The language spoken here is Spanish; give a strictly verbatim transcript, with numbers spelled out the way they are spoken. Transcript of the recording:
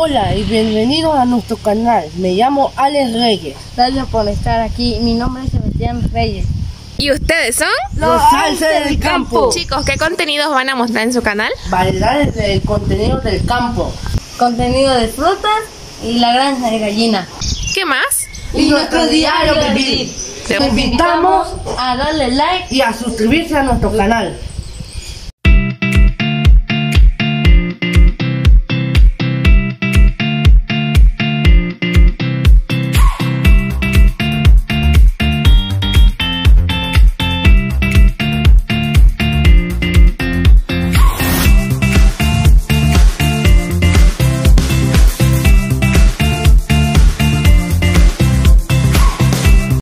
Hola y bienvenidos a nuestro canal. Me llamo Alex Reyes. Gracias por estar aquí. Mi nombre es Sebastián Reyes. ¿Y ustedes son? Los Alces del Campo. Chicos, ¿qué contenidos van a mostrar en su canal? Variedades del contenido del campo. Contenido de frutas y la granja de gallina. ¿Qué más? Y nuestro diario vivir. Te invitamos a darle like y a suscribirse a nuestro canal.